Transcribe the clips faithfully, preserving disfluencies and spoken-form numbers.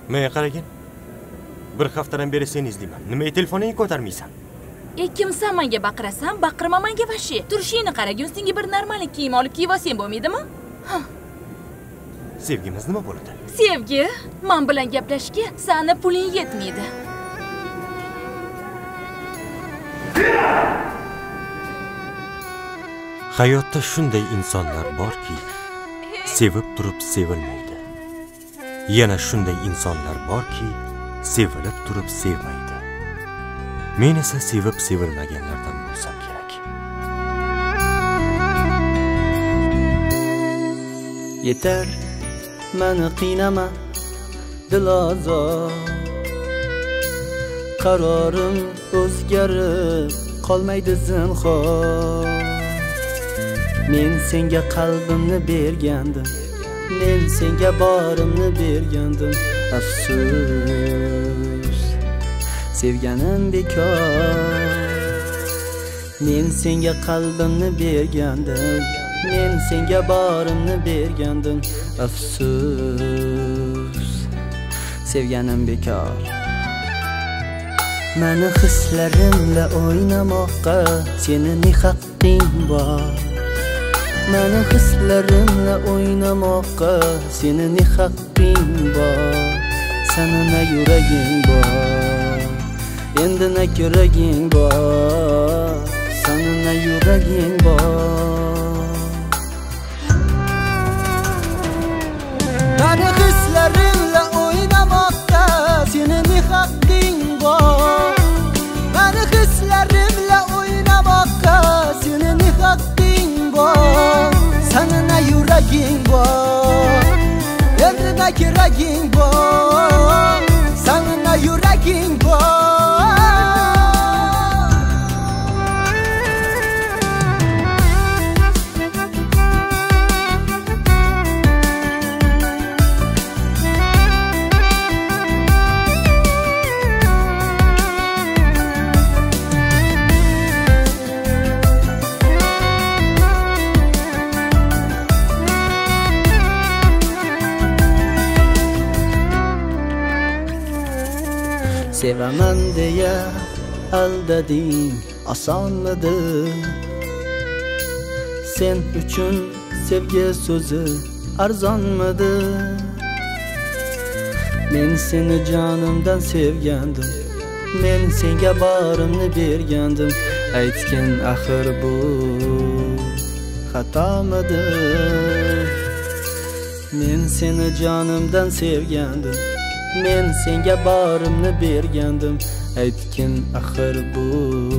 Men qaragin. Bir haftadan beri seni izlayman. Nimaga telefoningni ko'tarmaysan? E, kimsan menga baqirasan, baqirma menga vashi. Turishingni qaragin, senga bir normal kiyim olib kiyib olsang bo'lmaydimi? Sevgimiz nima bo'ladi? Sevgi, men bilan gaplashishga seni puling yetmaydi. Hayotda shunday insonlar borki, sevib turib sevilmaydi. Yana shunday insonlar borki, sevilib turib sevmaydi. Men esa sevib sevilmaganlardan bo'lsam kerak. Yeter, meni qiynama, dilozor. Qarorim o'zgarib qolmaydi zinhor. Men senga qalbimni bergandim, men senga borimni bergandim. Afsus, sevganim bekor. Men senga qalbimni bergandim, men senga borimni bergandim. Afsus, sevganim bekor. Meni hislarimla o'ynamoqqa sening ne haqqing bor? Meni hislarimla o'ynamoqqa sening ne haqqing bor? Sening ne yuraging bor? Endi ne yuraging bor? Sening ne yuraging bor? Meni hislarimla o'ynamoqqa sening ne haqqing bor? Meni hislarimla o'ynamoqqa sening ne haqqing bor? Senin ne yuraging bor? Endi ne yuraging bor? Senin ne yuraging bor? Sevaman deya aldading, osonmidi? Sen uchun sevgi so'zi arzonmidi? Men seni jonimdan sevgandim, men senga borimni bergandim. Aytgin axir bu xatomidi? Men seni jonimdan sevgandim, men senga borimni bergandim. Aytgin axir bu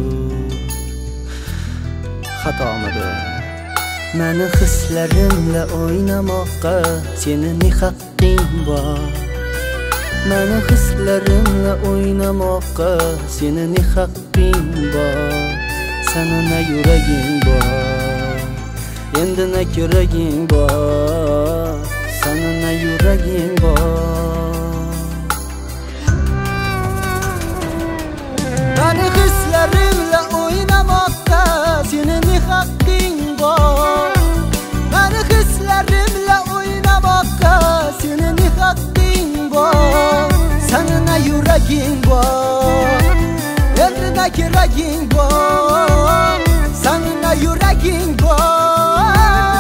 xatomidi? Meni hislarimla o'ynamoqqa sening ne haqqing bor? Meni hislarimla o'ynamoqqa sening ne haqqing bor? Sening ne yuraging bor? Endi ne yuraging bor? Sening ne yuraging bor? Meni hislarimla o'ynamoqqa sening ne haqqing bor? Meni hislarimla o'ynamoqqa sening ne haqqing bor? Sening ne yuraging bor? Endi ne yuraging bor? Sening ne yuraging bor?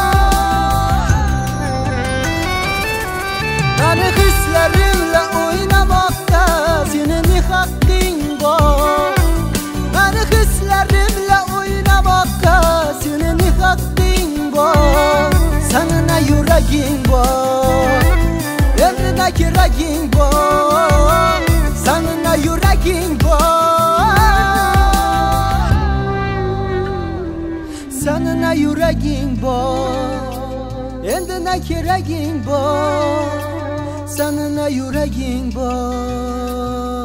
Meni hislarimla o'ynamoqqa sening ne haqqing bor? Meni hislarimla o'ynamoqqa sening ne haqqing bor? Sening ne yuraging bor? Endi ne yuraging bor? Sening ne yuraging bor? Sening ne yuraging bor? Endi ne yuraging bor? Senin ne yuraging bor?